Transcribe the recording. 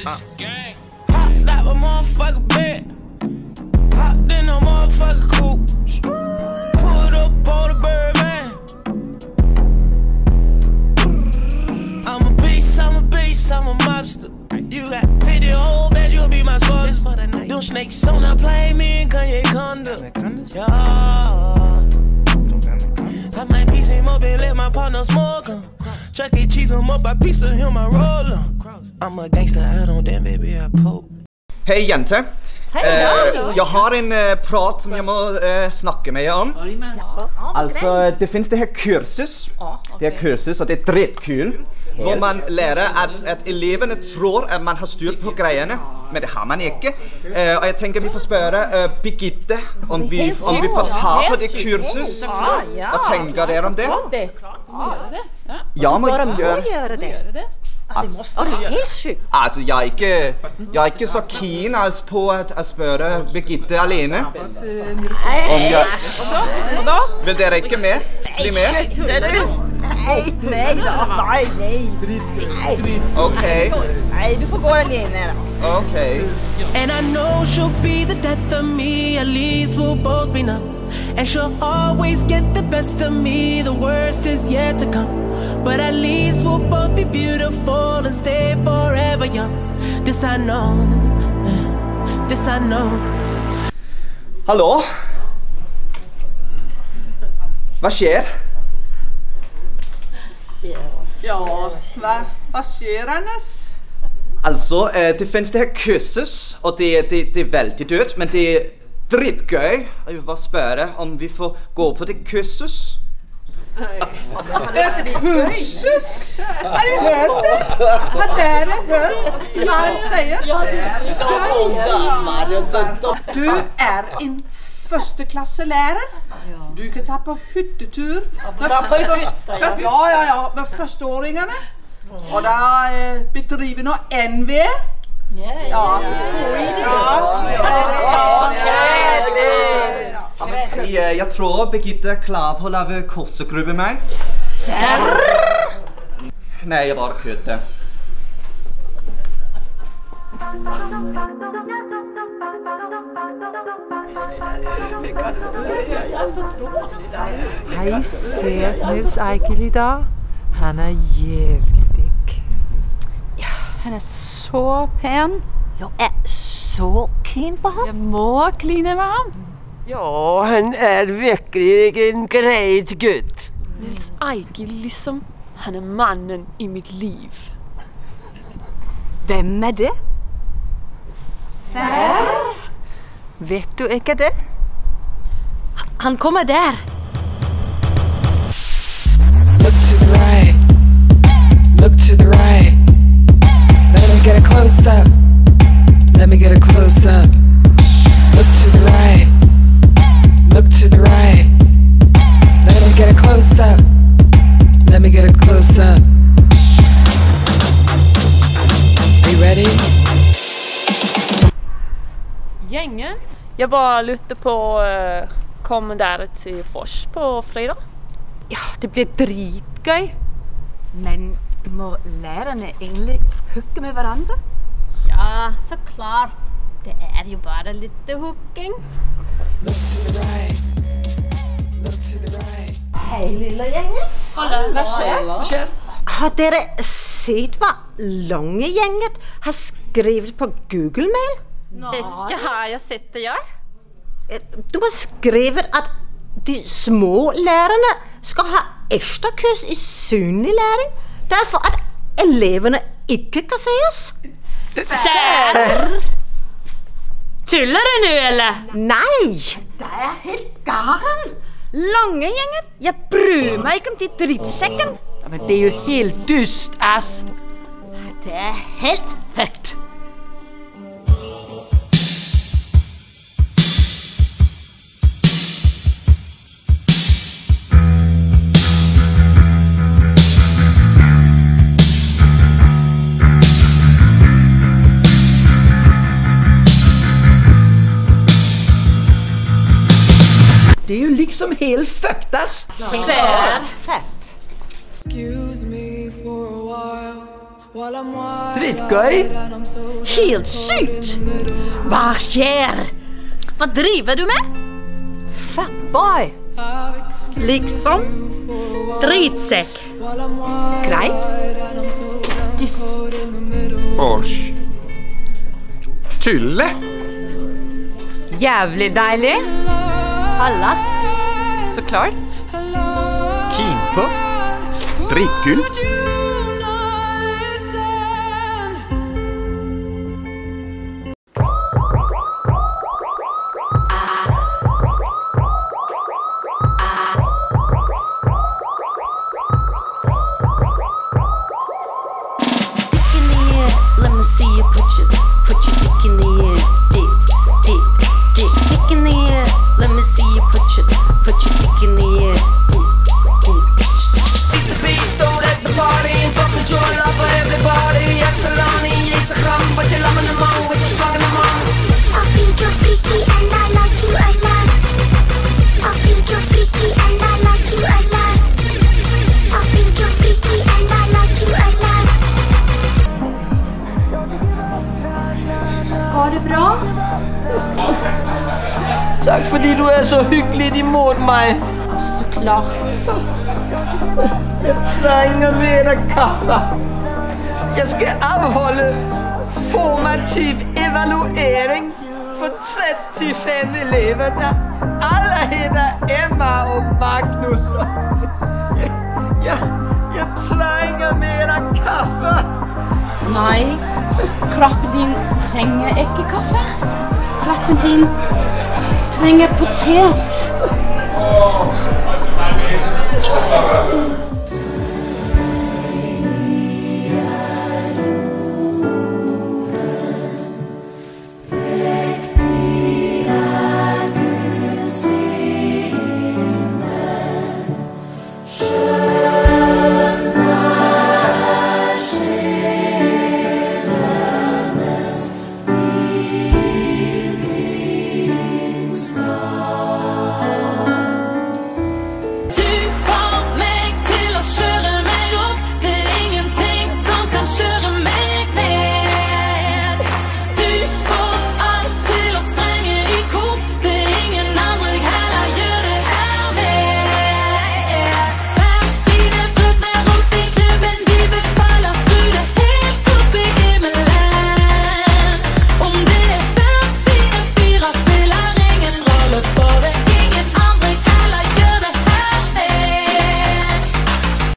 Hopped out a motherfucker bed. Hopped in a motherfucker coupe. Pulled up on the Birdman. I'm a beast, I'm a mobster. You got 50 whole bed, you'll be my sponsor. Them snakes on the plane, me and Kanye Conda. Yeah. Cut my piece him up and let my partner smoke him. Chuck E. Cheese him up, I piece of him, I roll him. I'm a gangster, I don't damn baby, I poke. Hei jente. Jeg har en prat som jeg må snakke med om. Altså, det finnes det her kursus. Det er kursus, og det er dritkul. Hvor man lærer at elevene tror at man har styrt på greiene, men det har man ikke. Og jeg tenker vi får spørre Birgitte om vi får ta på det kursus. Hva tenker dere om det? Ja, må gjøre det. Det er helt sykt. Altså, jeg er ikke så keen på at spørre Birgitte alene. Vil dere ikke med? Bli med? Nei. Ok. Nei, du får gå alene da. Ok. And I know she'll be the death of me, at least we'll both be numb. And she'll always get the best of me, the worst is yet to come. But at least we'll both be beautiful and stay forever young. This I know, this I know. Hallo? Hva skjer? Ja, hva skjer, Anders? Altså, det finnes det her kursus, og det er veldig dyrt, men det er dritgøy. Jeg vil bare spørre om vi får gå på det kursus. Kursus? Har du hørt det? Har dere hørt hva han sier? Du er en førsteklasselærer. Du kan ta på hyttetur med førsteåringene. Og da bedriver noe NV. Jeg tror Birgitte er klar på å lave korsegruppe med meg. Serr? Nei, jeg bare kødder. Hei, se Nils Eikild i dag. Han er jævlig digg. Ja, han er så pen. Jeg er så keen på ham. Jeg må kline med ham. Ja, han er virkelig en greit gutt. Nils Eikild liksom, han er mannen i mitt liv. Hvem er det? Serr? Vet du ikke det? Han kommer der. Look to the right. Look to the right. Let me get a close up. Let me get a close up. Look to the right. Look to the right. Let me get a close up. Let me get a close up. Are you ready? Gjengen. Jeg bare lurte på komme der til Fors på fredag. Ja, det blir dritgøy. Men må lærerne egentlig hooke med hverandre? Ja, så klart. Det er jo bare litt hooking. Look to the right. Look to the right. Hei, lille gjenget. Hva skjer? Har dere sett hva Lange gjenget har skrevet på Google-mail? Ikke har jeg sett det, ja. De har skrevet at de små lærerne skal ha ekstra kurs i synlig læring, derfor at elevene ikke kan ses. Serr? Tuller du nå, eller? Nei! Det er helt garen. Lange gjengen, jeg bryr meg ikke om de drittsekken. Ja, men det er jo helt dust, ass. Det er helt fucked. Det er jo liksom helt fucked, ass. Fett. Excuse me for a while. Dritgøy. Helt sykt! Hva skjer? Hva driver du med? Fuckboy. Liksom. Dritsekk. Greit. Dust. Fors. Tulle. Jævlig deilig. Halla. Så klart. Keen på. Dritkul. Let me see you put your dick in the air. Dick in the air. Let me see you put your dick in the air. It's the beast, don't let the party and fuck the joy love for everybody. Axelani, Instagram, but you're loving them all with your slugging them all. I think you're freaky and I like you a lot. I think you're freaky and I like you a lot. I think you're freaky and I like you a lot. Går det bra? Tak fordi du så hyggelig imod mig. Så klart. Jeg trænger mere kaffe. Jeg skal afholde formativ evaluering for 35 elever, der alle hedder Emma og Magnus. Jeg trænger mere kaffe. Nei, kroppen din trenger ikke kaffe. Kroppen din trenger potet.